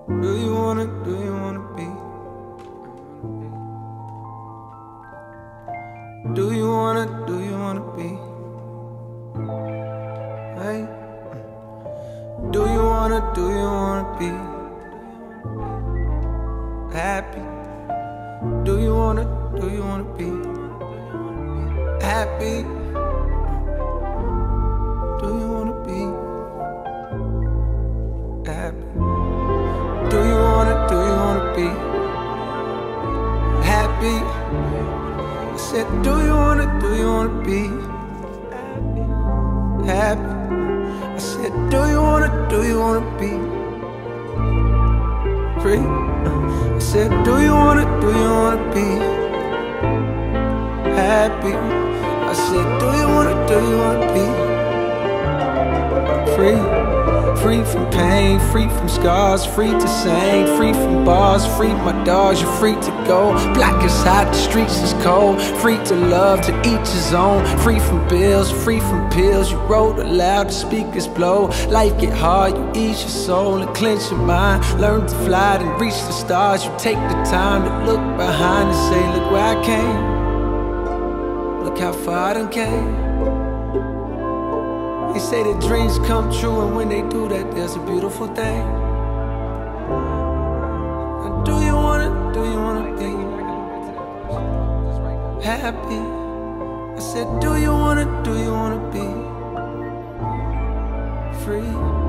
Do you wanna be? Do you wanna be? Hey, do you wanna be happy? Do you wanna be happy? Do you wanna be happy? Do you wanna be happy? I said, do you wanna be happy? I said, do you wanna be free? I said, do you wanna be happy? I said, do you wanna be free? Free from pain, free from scars, free to sing, free from bars, free my dogs, you're free to go. Black is hot, the streets is cold. Free to love, to each his own. Free from bills, free from pills. You wrote aloud, the speakers blow. Life get hard, you ease your soul and clench your mind. Learn to fly and reach the stars. You take the time to look behind and say, look where I came. Look how far I done came. They say that dreams come true, and when they do that, there's a beautiful thing. Now, do you wanna be happy? I said, do you wanna be free?